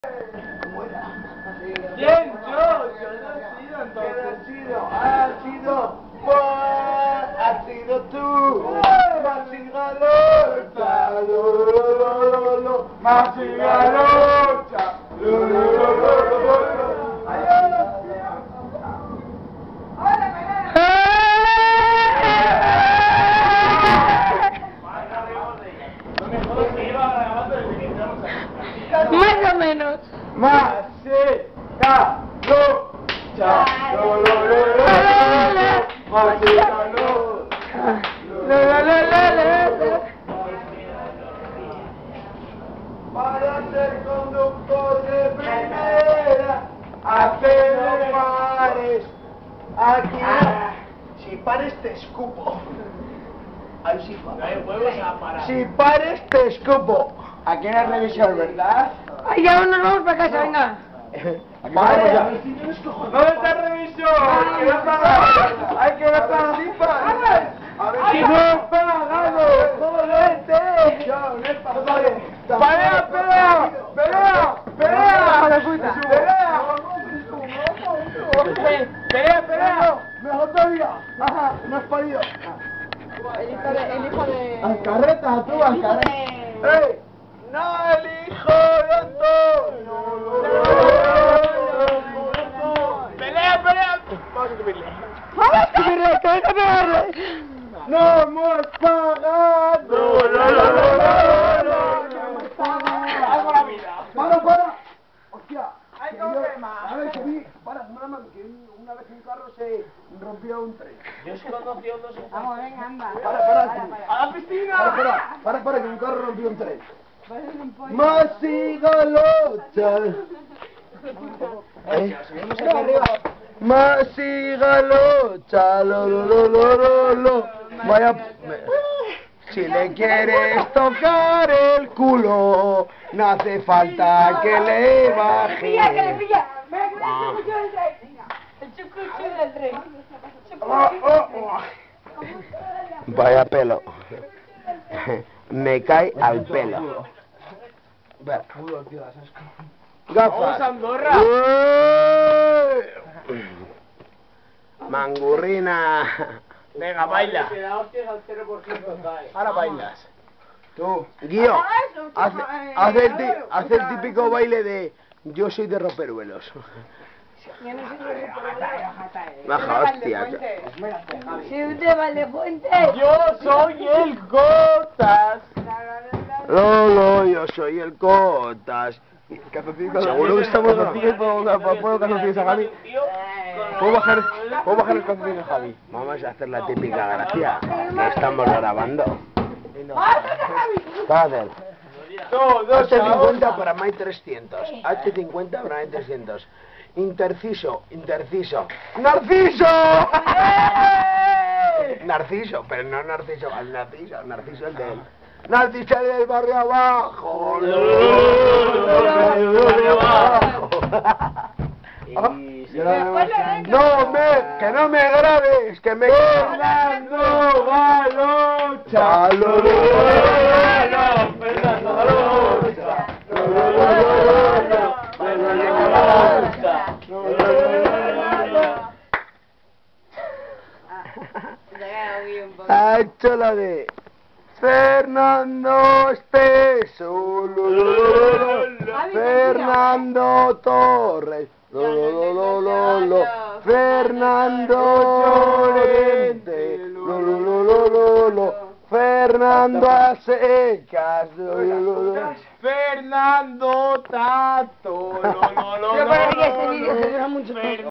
¿Cómo era? ¿Quién? Yo no he sido entonces. Has sido tú. Masigalocha, Masigalocha, Más o menos. Para ser conductor de primera, a que no pares. Aquí. Si pares te escupo. Ahí sí para. Si pares te escupo. Aquí en el revisor, ¿verdad? Ay, ya nos vamos para casa, venga. Vale. ¿Dónde está el revisor? ¡Que no ha pagado! ¡Hay que no pagar! ¡Sí paga! ¡No he pagado! ¡Jodete! ¡Yo no he pagado! ¡Pelea, pelea! ¡Pelea! ¡Pelea! ¡Pelea! ¡Pelea! ¡Mejor todavía! ¡Ajá! ¡No has podido! El hijo de... ¡Al carreta, tú! ¡Al carreta! ¡Ey! ¡No, el hijo de Antonio! ¡Pelea, pelea! Vamos a subirle. ¡Vamos a subirle! ¡Que venga a pegarle! ¡No hemos pagado! ¡Algo la vida! ¡Para! ¡Hostia! ¡Hay problema! A ver, que vi... Para, que una vez un carro se rompió un tren. Yo sí conocí a unos... Vamos, venga, anda. ¡A la piscina! Para, que un carro rompió un tren. ¡Masigalocha! ¡Masigalocha! ¡Lo! Vaya... Si le quieres tocar el culo, no hace falta que le baje. ¡Pilla, que le pilla! ¡Venga, que le chucucho del tren! ¡El chucucho del tren! Vaya pelo. Me cae al pelo. Gafas. ¡Vamos a Andorra! Mangurrina. Venga, baila. Ahora bailas. Tú, Guío, haz el típico baile de yo soy de romperuelos. Yo no soy de Baja, hostia. Si usted va de puente. Yo soy el Gotas. No, yo soy el Cotas. Seguro que estamos contigo. ¿Puedo calzoncillos a Javi? ¿Puedo bajar el calzoncillo a Javi? Vamos a hacer la típica gracia que estamos grabando. Padre. H50 para May 300. H50 para May 300. Interciso. ¡Narciso! Narciso, pero no Narciso, al Narciso. Narciso el de él. Narciso el del barrio abajo. Que no me grabes, que me Fernando Galocha. Ha hecho la de Fernando Espeso, Fernando Torres, Fernando Llorente, Fernando Asecas, Fernando Tato. Yo para que este vídeo se dura mucho tiempo.